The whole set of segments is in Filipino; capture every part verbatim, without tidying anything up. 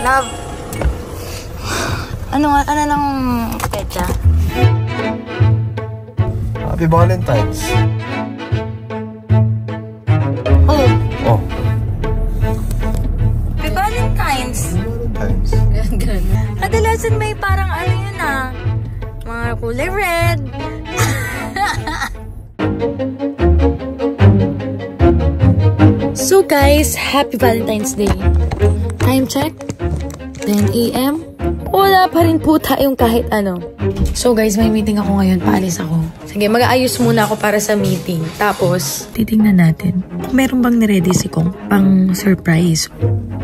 Love. Ano nga, ano nang petsa? Happy Valentine's. Oh. Oh. Happy Valentine's. Valentine's. Kadalasan may parang ano yun ah. Mga kulay red. So guys, happy Valentine's Day. Time check, ten A M Wala pa rin po tayong kahit ano. So guys, may meeting ako ngayon. Paalis ako. Sige, mag-aayos muna ako para sa meeting. Tapos, titingnan natin kung meron bang niready si Kong pang surprise.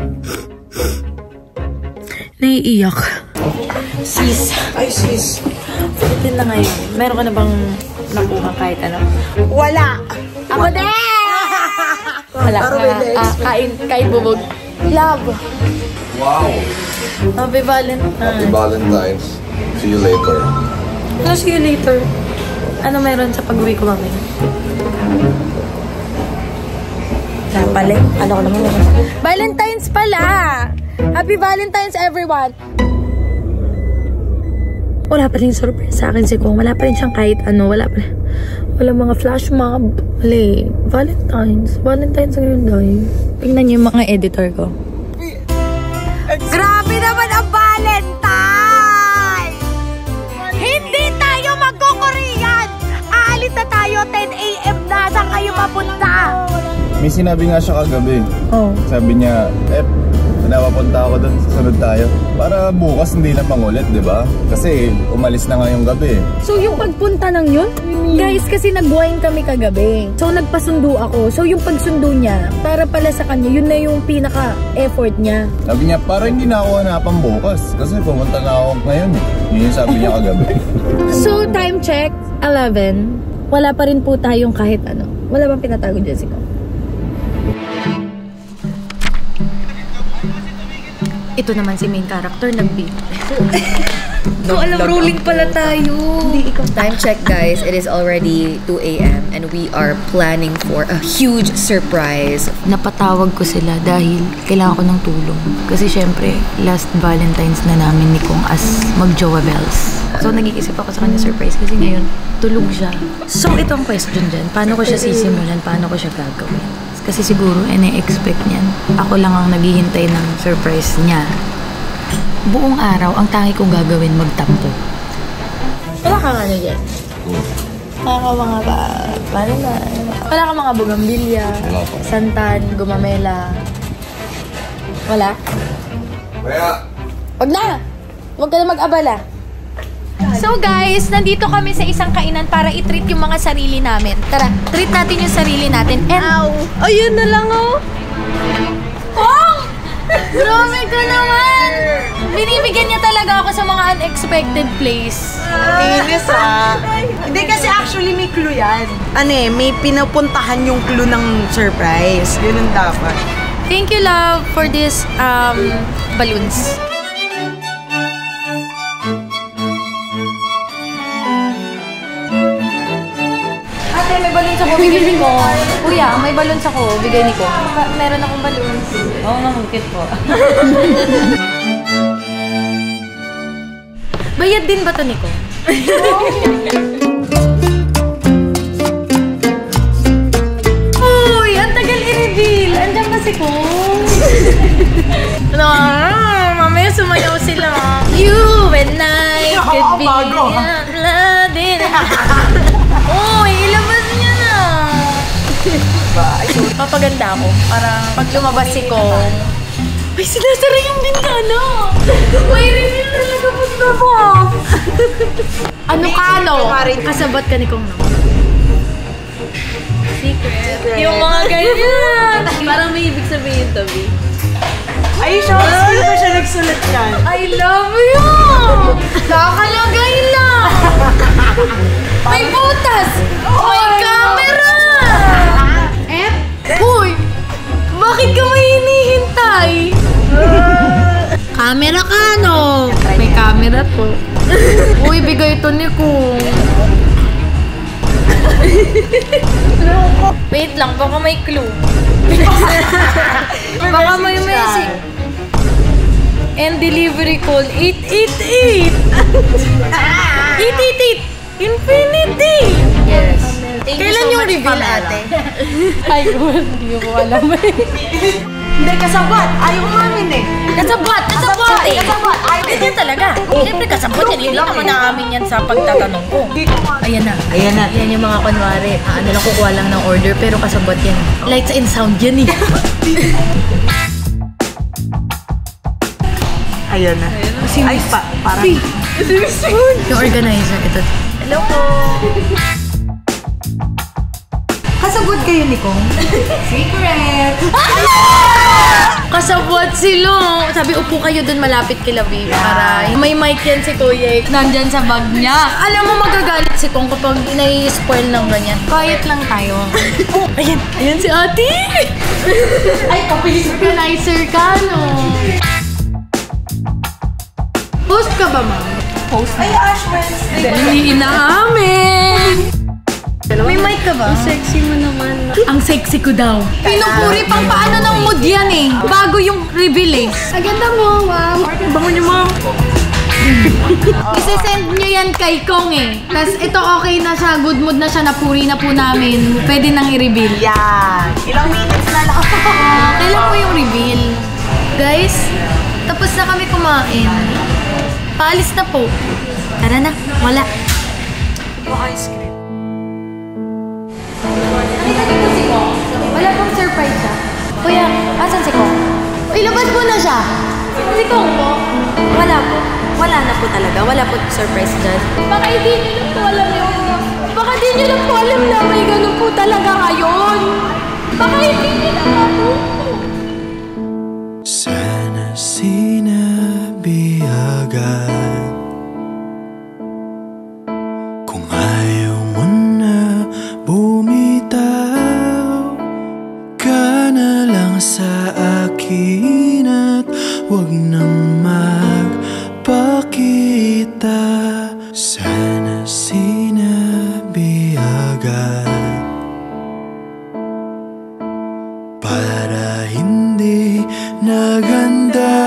Naiiyak. Sis. Ay, sis. Ulitin na ngayon. Meron ka na bang nakuha kahit ano? Wala. Ako din! Wala. Uh, kain, kain bubog. Love. Wow. Happy Valentine's. Happy Valentine's. See you later. Ano, see you later? Ano meron sa pag-uwi ko mamaya? Napalip? Ano ko naman meron? Valentine's pala! Happy Valentine's, everyone! Wala pa rin surprise sa akin si Kong. Wala pa rin siyang kahit ano. Wala pa rin. Wala mga flash mob. Wala. Valentine's. Valentine's ngayon, guys. Tingnan niyo yung mga editor ko. Grabe naman ang Valentine! Hindi tayo magko-Korean! Aalis na tayo, ten A M na. Saan kayo mapunta? May sinabi nga siya kagabi. Oh. Sabi niya, eh, napapunta ako doon, susunod tayo. Para bukas hindi na pangulit, di ba? Kasi umalis na nga yung gabi. So yung pagpunta ng yun? Guys, kasi nag-wine kami kagabi. So nagpasundo ako. So yung pagsundo niya, para pala sa kanya, yun na yung pinaka-effort niya. Sabi niya, para hindi na ako hanapan bukas. Kasi pumunta na ako ngayon. Yun yung sabi niya kagabi. So time check, eleven. Wala pa rin po tayong kahit ano. Wala bang pinatago dyan si Kong? Ito naman si main character, nag-beat. No, alam, rolling pala tayo. Hindi, ikaw. Time check, guys. It is already two A M and we are planning for a huge surprise. Napatawag ko sila dahil kailangan ko ng tulong. Kasi syempre, last Valentine's na namin ni Kong as mag-jowa bells. So, nag-iisip ako sa kanya surprise kasi ngayon, tulog siya. So, ito ang question dyan. Paano ko siya sisimulan? Paano ko siya gagawin? Kasi siguro, ine-expect niyan. Ako lang ang naghihintay ng surprise niya. Buong araw, ang tangi kong gagawin, magtampo. Wala ka nga na dyan? Wala ka mga ba... Paano na? Wala ka mga bugambilya, santan, gumamela. Wala? Kaya! Wag na! Wag ka na mag-abala. So guys, nandito kami sa isang kainan para i-treat yung mga sarili namin. Tara, treat natin yung sarili natin. And... Ow! Ayun na lang, oh! Kong! Grabe ka naman! Binibigyan niya talaga ako sa mga unexpected place. Linis ah. Hindi kasi actually may clue yan. Ano eh, may pinupuntahan yung clue ng surprise. Yun ang dapat. Thank you, love, for this um balloons. Ate, may balloons ako, bigay ni ko. Kuya, may balloons ako, bigay ni ko. Meron akong balloons. Oo, oh, namukit po. Bayad din ba ito, Nico? Uy, ang tagal i-reveal. Andiyan ba si Kong? No, mamaya sumayaw sila. You and I could be blooded. Uy, ilabas niya na. Papaganda ako. Parang pag lumabas si Kong, may sinasara yung bintana. May reveal talaga po na po. Ano ka, no? Kasabat ka ni Kong, no? Secret. Yung mga ganyan. Parang may ibig sabihin, Tabi. Ay, siya. Sino ba siya nagsulat yan? I love you! Kakalagay lang! May butas! May camera! Eh? Uy! Bakit ka may hinihintay? Camera ka, no? May camera po. Uy, bigay ito ni Kong. Wait lang, baka may clue. Baka may message. And delivery call, eight eight eight! eight eight eight! Infinity! Yes. Kailan yung reveal, ate? Ay, hindi ko alam eh. Hindi, kasabot. Ayaw umamin eh. Kasabot! Kasabot! Eh, kasabot. Ayaw. Ganyan talaga. Siyempre kasabot yan. Hindi naman naamin yan sa pagtatanong ko. Ayan na. Ayan na. Yan yung mga kunwari. Ah, ano lang, kukuha lang ng order pero kasabot yan. Lights and sound yan eh. Ayan na. Ay, pa, parang... Yung organizer, ito. Hello po! Kasabot kayo ni Kong? Secret! Kasabot sila! Sabi, upo kayo dun malapit kila Baby. Para may mic yan si Kuya. Nandyan sa bag niya. Alam mo, magagalit si Kong kapag nai-spoil ng ganyan. Quiet lang tayo. Oh, ayan! Ayan si ate! Ay, kapilis organizer ka, no? Host ka ba, ma'am? Host? Ay, Ash Wednesday. Hindi inaamin! May mic ka ba? Ang sexy mo naman. Ang sexy ko daw. Pinupuri pang paano ng mood yan eh. Bago yung reveal eh. Ang ganda mo, ma'am. Bango niyo, ma'am. Isisend nyo yan kay Kong eh. Tapos ito okay na siya, good mood na siya, napuri na po namin. Pwede nang i-reveal. Yan. Ilang minutes na lang. Kailan po yung reveal? Guys, tapos na kami kumain. Paalis na po. Tara na, wala. Ice cream. Wala pong surprise siya. Kuya, asan si Kong? Ilabas mo na siya. Si Kong po? Wala po. Wala na po talaga. Wala po surprise dyan. Baka hindi nyo lang po alam yun. Baka hindi nyo lang po alam na may ganun po talaga ngayon. Baka hindi nyo lang po. Sana sinabi agad kung ayaw mo na bumitaw ka na lang sa akin at huwag nang magpakita. Sana sinabi agad para hindi naganda.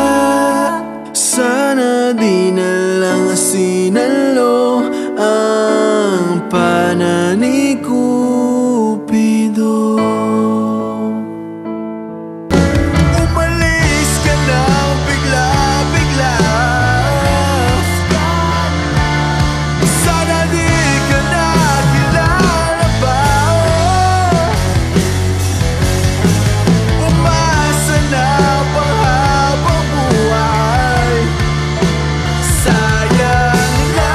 Sana di na lang sinalo ang pana ni Cupido. Umalis ka na bigla-bigla. Sana di ka na kilala pa. Umasa na panghabang buhay. Sayang na.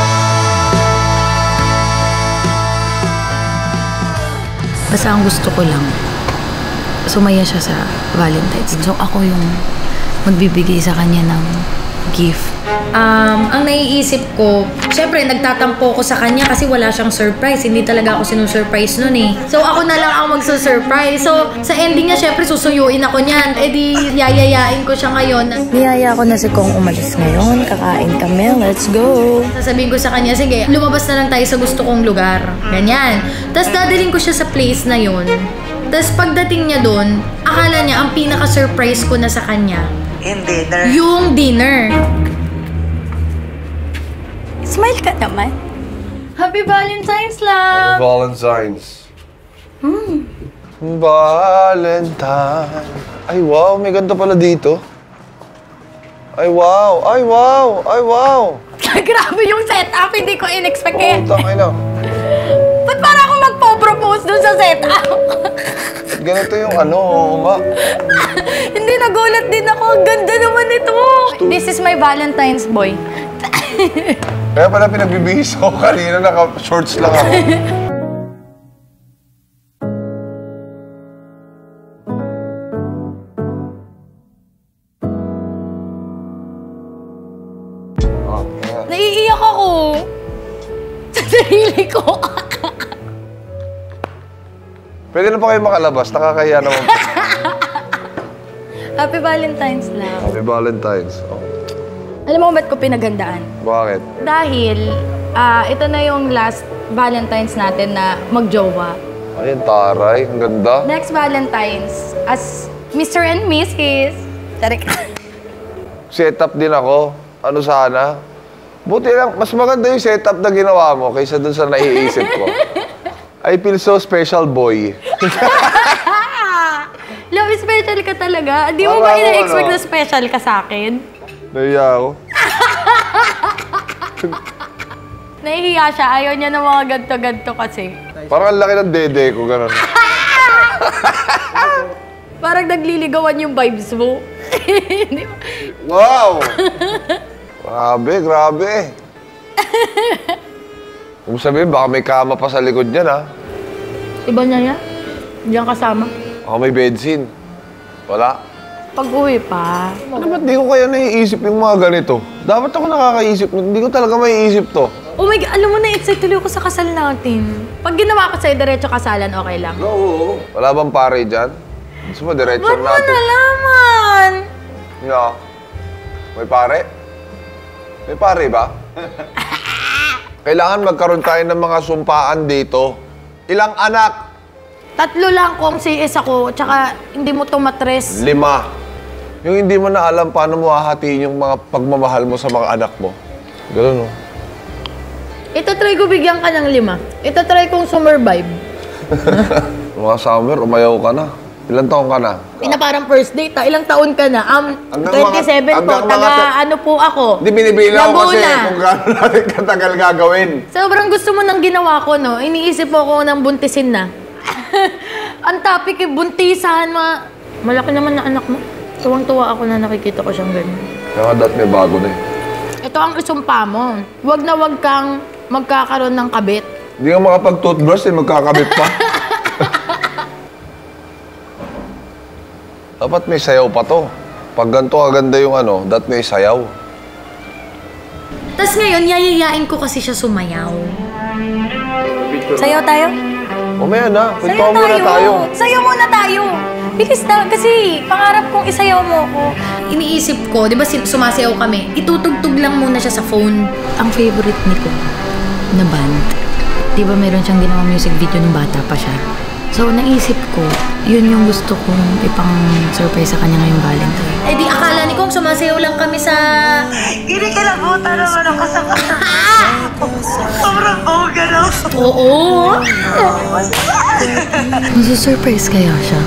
Basta ang gusto ko lang, sumaya siya sa Valentine's. So ako yung magbibigay sa kanya ng gift. Um, ang naiisip ko, syempre nagtatampo ko sa kanya kasi wala siyang surprise. Hindi talaga ako sinusurprise nun eh. So ako na lang ang magsusurprise. So sa ending niya, syempre susuyuin ako niyan. E di yayayain ko siya ngayon. Niyaya ko na si Kong umalis ngayon. Kakain kami. Let's go. Sasabihin ko sa kanya, sige, lumabas na lang tayo sa gusto kong lugar. Ganyan. Tapos dadalhin ko siya sa place na yun. Tapos pagdating niya doon, akala niya ang pinaka-surprise ko na sa kanya, In dinner. yung dinner. Smile ka naman. Happy Valentine's, love! Valentine's. Hmm. Valentine. Ay, wow. May ganda pala dito. Ay, wow. Ay, wow. Ay, wow. Grabe yung setup. Hindi ko in-expect eh. Oh, tangay na. Ba't para ako magpo-propose dun sa setup? Ganito yung ano, nga. Hindi, nagulat din ako. Ang ganda naman ito. This is my Valentine's boy. Kaya pala pinagbibihis ako kanina. Naka-shorts lang ako. Oh, yeah. Naiiyak ako. Sa sarili ko. Pwede na pa kayo makalabas. Nakakahiya naman. Happy Valentine's, love. Happy Valentine's. Oh. Alam mo ba't ko pinaghandaan? Bakit? Dahil, ah, ito na yung last Valentine's natin na magjowa. Ayun, taray. Ang ganda. Next Valentine's, as Mister and Missus Tarik. setup din ako. Ano sana? Buti lang, mas maganda yung setup na ginawa mo kaysa dun sa naiisip ko. I feel so special, boy. Love, special ka talaga. Di mo Wala ba ako, ina-expect ano? na special ka sa akin? Nahiya ako. Nahihiya siya. Ayaw niya ng mga ganto-ganto kasi. Parang ang laki ng dede ko, gano'n. Parang nagliligawan yung vibes mo. Wow! Grabe, grabe. Kung sabihin, baka may kama pa sa likod niyan, ha? Iba niya yan? Diyan kasama? Ako may bedseen. Wala. Pag-uwi pa. Ano ba't di ko kaya naiisip yung mga ganito? Dapat ako nakakaisip. Hindi ko talaga maiisip to. Oh my God, alam mo na, excited tuloy ako sa kasal natin. Pag ginawa ko sa'yo, diretso kasalan, okay lang? Oo. Wala bang pare dyan? Gusto mo, diretso Ba't mo natin. nalaman? Yeah. May pare? May pare ba? Kailangan magkaroon tayo ng mga sumpaan dito. Ilang anak? Tatlo lang kung si is ako, tsaka hindi mo tumatres. Lima. Yung hindi mo na alam paano mo hahatiin yung mga pagmamahal mo sa mga anak mo. Ganun, no? Ito try ko bigyan ka ng lima. Ito try kong sumurvive. Mga summer, umayaw ka na. Ilang taon ka na? Ina parang first date ha. Ilang taon ka na? Um, Hanggang twenty-seven mga- po. hanggang Taga mga- ano po ako. Hindi, binibilang ko kasi Laguna. kung gaano natin katagal gagawin. Sobrang gusto mo nang ginawa ko, no? Iniisip mo ko ng buntisin na. Ang topic eh, buntisan, mga... Malaki naman na anak mo. Tuwang-tuwa ako na nakikita ko siyang ganyan. Kaya dat may bago na eh. Ito ang isumpa mo. Huwag na huwag kang magkakaroon ng kabit. Hindi ka makapag-toothbrush eh, magkakabit pa. Dapat may sayaw pa to. Pag ganito kaganda yung ano, dat may sayaw. Tapos ngayon, yayayain ko kasi siya sumayaw. Sayaw tayo? Umaya na, Sayaw pintuan muna tayo. Sayaw muna tayo. Bilis na, kasi pangarap kong isayaw mo ko. Iniisip ko, di ba sin- sumasayaw kami, itutugtog lang muna siya sa phone. Ang favorite ni ko na band, di ba meron siyang ginawang music video nung bata pa siya? So, naisip ko, yun yung gusto kong ipang-surprise sa kanya ngayong Valentine. Eh di akala ni Kong sumasayaw lang kami sa... Kinikilabutan naman ako sa kanya. Sobrang boga na. Oo. Masu-surprise kaya siya?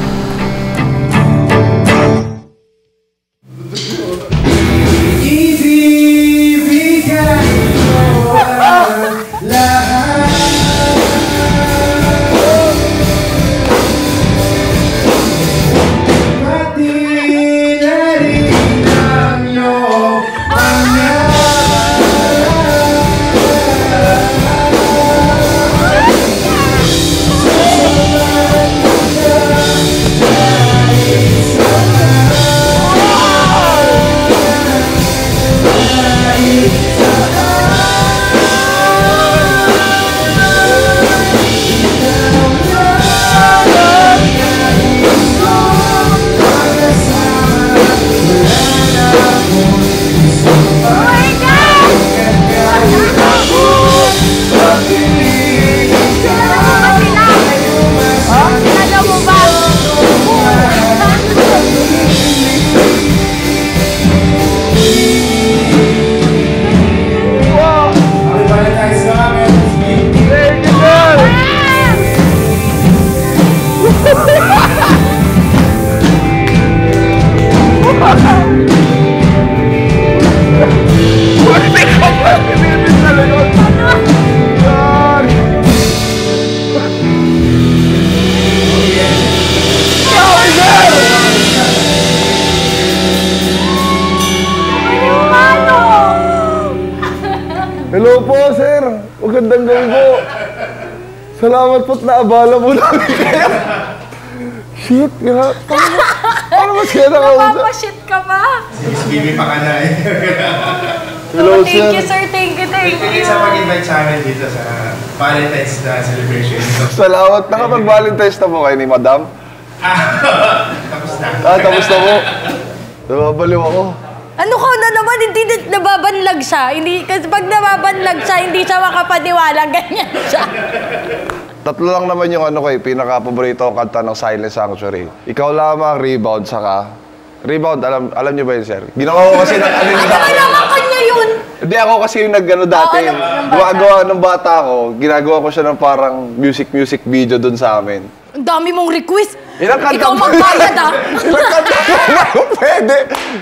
Hello po, sir. Magandang gabi po. Salamat po't naabala mo namin kayo. Shit, nga. Paano, paano mas kaya nakausap? Napapashit ka pa. Baby pa ka na eh. Hello, Thank you, sir. sir. Thank you, thank you. Sa pag-invite sa amin dito sa Valentine's na celebration. Salamat. Nakapag-Valentine's na po kayo ni Madam. Tapos na. Ah, tapos na po. Nababaliw ako. Ano ka na naman? Hindi na- nababanlag siya. Hindi, kasi pag nababanlag siya, hindi siya makapaniwala. Ganyan siya. Tatlo lang naman yung ano ko eh, pinaka-paborito kong kanta ng Silent Sanctuary. Ikaw lamang, Rebound, saka Rebound, alam alam niyo ba yun, sir? Ginawa ko kasi ng ano yung Ano naman kanya yun? Hindi, ako kasi yung nag-ano dati. Oo, ng- ng bata. Gumagawa ng bata ko, ginagawa ko siya ng parang music-music video dun sa amin. Ang dami mong request. Ilang kanta Ikaw mo? magbayad ah. Ilang kanta mo? Pwede!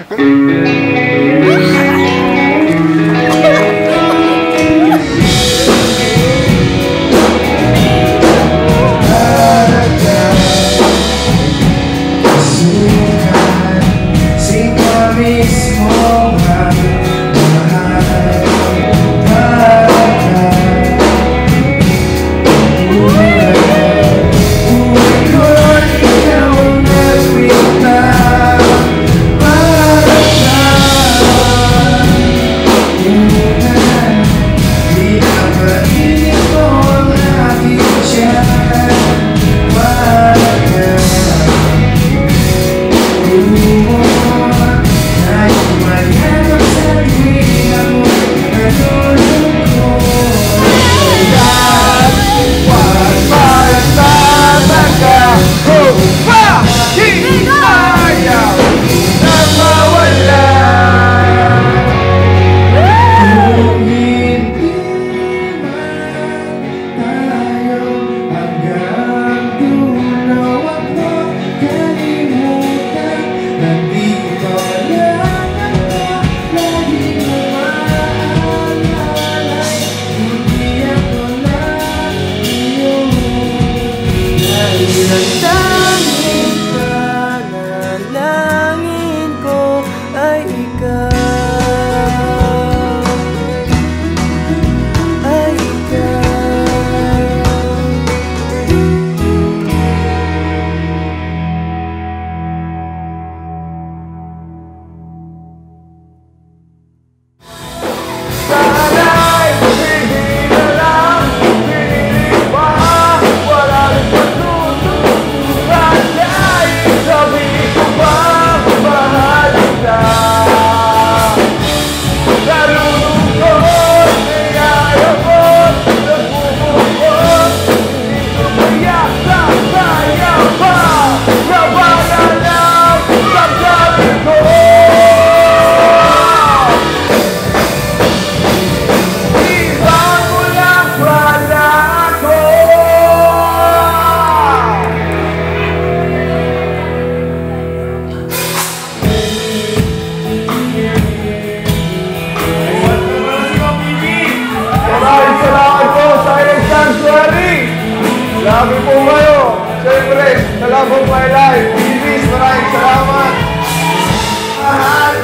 Grabe po kayo. Siyempre, sa Love of My Life. Please, maraming salamat. Mahal